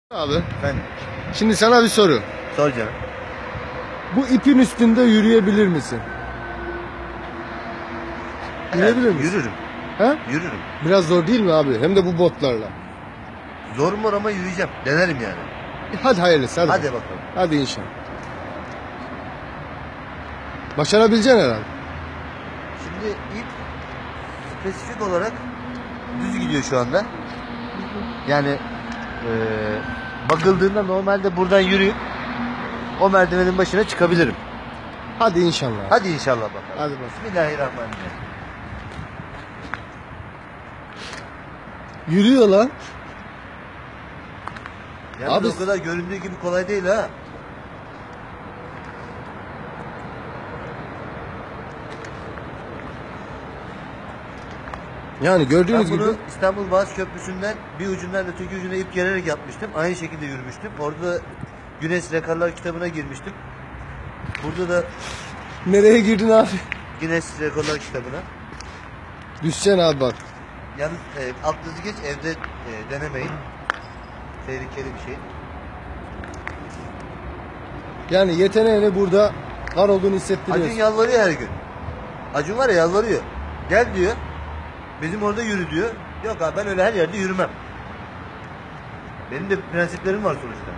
Abi, Efendim? şimdi sana bir soru. Sor canım. Bu ipin üstünde yürüyebilir misin? Yürüyebilir misin? Yürürüm. He? Yürürüm. Biraz zor değil mi abi? Hem de bu botlarla. Zor mu ama yürüyeceğim. Denerim yani. Hadi hayırlısı hadi. Hadi bakalım. Hadi inşallah. Başarabileceksin herhalde. Şimdi ip spesifik olarak düz gidiyor şu anda. Yani bakıldığında normalde buradan yürüyüp o merdivenin başına çıkabilirim. Hadi inşallah. Hadi inşallah bakalım. Hadi bakalım. Bismillahirrahmanirrahim. Yürüyor lan. Yalnız Abi- o kadar göründüğü gibi kolay değil ha. Yani Ben gördüğünüz bunu gibi İstanbul Boğaz Köprüsü'nden bir ucundan öteki ucuna ip gererek yapmıştım. Aynı şekilde yürümüştüm. Orada da Guinness Rekorlar kitabına girmiştim. Burada da nereye girdin abi? Guinness Rekorlar kitabına. Düşeceksin abi bak. Yalnız alt düzü geç, evde denemeyin. Tehlikeli bir şey. Yani yeteneğini burada var olduğunu Acun hissettiriyorsun. yalvarıyor her gün. Acun var ya yalvarıyor. Gel diyor. Bizim orada yürü diyor. Yok abi ben öyle her yerde yürümem. Benim de prensiplerim var sonuçta.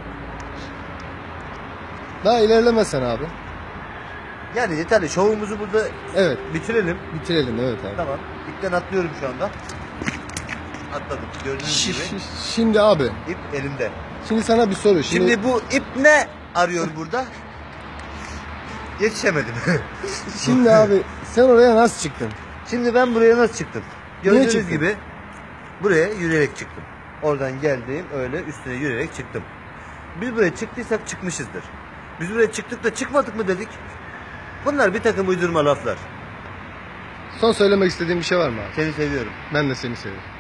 Daha ilerlemesen abi. Yani yeterli. Şovumuzu burada Evet. bitirelim. Bitirelim evet abi. Tamam. İpten atlıyorum şu anda. Atladım. Gördüğünüz gibi. Şimdi abi. İp elimde. Şimdi sana bir soru. Şimdi bu ip ne arıyor burada? Yetişemedim. Şimdi abi sen oraya nasıl çıktın? Şimdi ben buraya nasıl çıktım? Gördüğünüz çıktın? gibi buraya yürüyerek çıktım. Oradan geldim öyle üstüne yürüyerek çıktım. Biz buraya çıktıysak çıkmışızdır. Biz buraya çıktık da çıkmadık mı dedik. Bunlar bir takım uydurma laflar. Son söylemek istediğin bir şey var mı abi? Seni seviyorum. Ben de seni seviyorum.